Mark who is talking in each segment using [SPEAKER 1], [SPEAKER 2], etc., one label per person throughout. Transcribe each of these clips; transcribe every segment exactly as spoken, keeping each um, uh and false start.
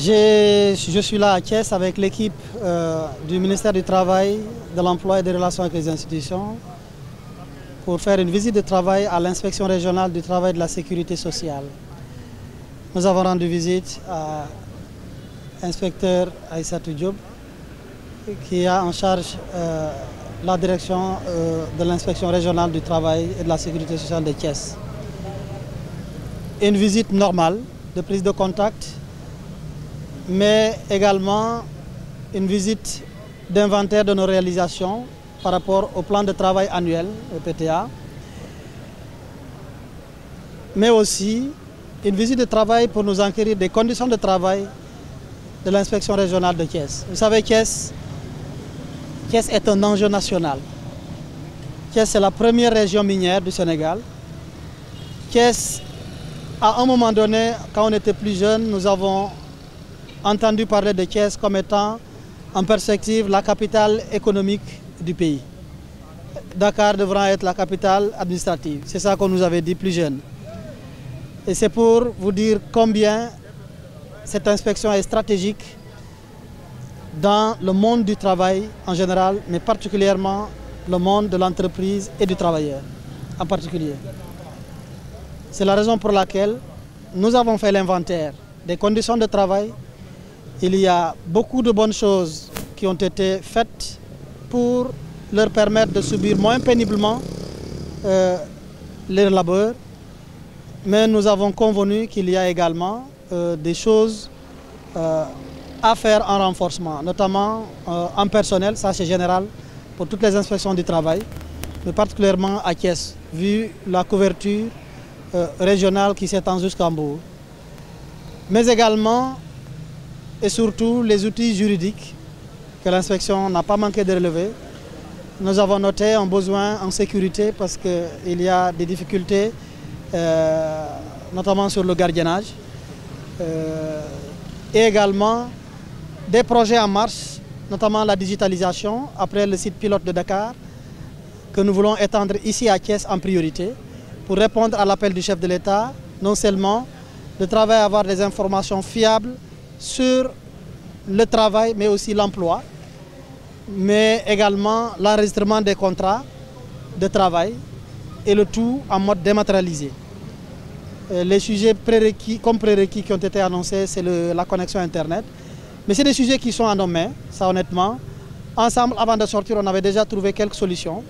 [SPEAKER 1] Je suis là à Thiès avec l'équipe euh, du ministère du Travail, de l'Emploi et des Relations avec les institutions pour faire une visite de travail à l'inspection régionale du travail et de la sécurité sociale. Nous avons rendu visite à l'inspecteur Aïssatou Diop qui a en charge euh, la direction euh, de l'inspection régionale du travail et de la sécurité sociale de Thiès. Une visite normale de prise de contact, mais également une visite d'inventaire de nos réalisations par rapport au plan de travail annuel, le P T A, mais aussi une visite de travail pour nous enquérir des conditions de travail de l'inspection régionale de Thiès. Vous savez, Thiès, Thiès est un enjeu national. Thiès est la première région minière du Sénégal. Thiès, à un moment donné, quand on était plus jeune, nous avons entendu parler de Thiès comme étant en perspective la capitale économique du pays. Dakar devra être la capitale administrative. C'est ça qu'on nous avait dit plus jeunes. Et c'est pour vous dire combien cette inspection est stratégique dans le monde du travail en général, mais particulièrement le monde de l'entreprise et du travailleur en particulier. C'est la raison pour laquelle nous avons fait l'inventaire des conditions de travail. Il y a beaucoup de bonnes choses qui ont été faites pour leur permettre de subir moins péniblement euh, leur labeur. Mais nous avons convenu qu'il y a également euh, des choses euh, à faire en renforcement, notamment euh, en personnel, ça c'est général pour toutes les inspections du travail, mais particulièrement à Thiès, vu la couverture euh, régionale qui s'étend jusqu'à Mbour. Mais également et surtout les outils juridiques que l'inspection n'a pas manqué de relever. Nous avons noté un besoin en sécurité parce qu'il y a des difficultés, euh, notamment sur le gardiennage, euh, et également des projets en marche, notamment la digitalisation, après le site pilote de Dakar, que nous voulons étendre ici à Thiès en priorité, pour répondre à l'appel du chef de l'État, non seulement de travailler à avoir des informations fiables sur le travail, mais aussi l'emploi, mais également l'enregistrement des contrats de travail et le tout en mode dématérialisé. Les sujets prérequis, comme prérequis qui ont été annoncés, c'est la connexion Internet. Mais c'est des sujets qui sont à nos mains, ça honnêtement. Ensemble, avant de sortir, on avait déjà trouvé quelques solutions.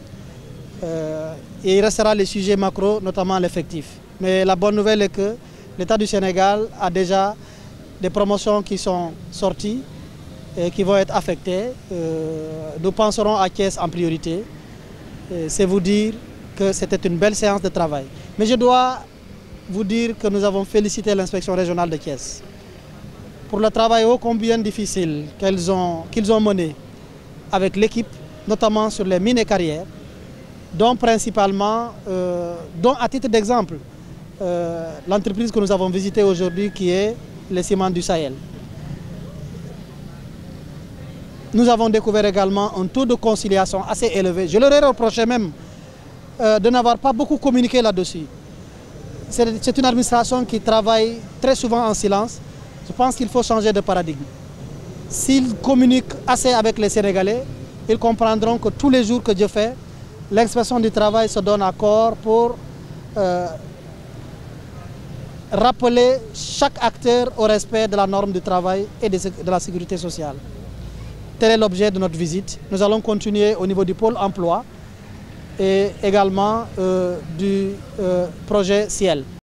[SPEAKER 1] Euh, et il restera les sujets macro, notamment l'effectif. Mais la bonne nouvelle est que l'État du Sénégal a déjà des promotions qui sont sorties et qui vont être affectées. Euh, nous penserons à Thiès en priorité. C'est vous dire que c'était une belle séance de travail. Mais je dois vous dire que nous avons félicité l'inspection régionale de Thiès pour le travail ô combien difficile qu'ils ont, qu'ils ont mené avec l'équipe, notamment sur les mines et carrières, dont principalement, euh, dont à titre d'exemple, euh, l'entreprise que nous avons visitée aujourd'hui qui est les ciments du Sahel. Nous avons découvert également un taux de conciliation assez élevé. Je leur ai reproché même euh, de n'avoir pas beaucoup communiqué là-dessus. C'est une administration qui travaille très souvent en silence. Je pense qu'il faut changer de paradigme. S'ils communiquent assez avec les Sénégalais, ils comprendront que tous les jours que Dieu fait, l'inspection du travail se donne à corps pour euh, rappeler chaque acteur au respect de la norme du travail et de la sécurité sociale. Tel est l'objet de notre visite. Nous allons continuer au niveau du pôle emploi et également euh, du euh, projet Ciel.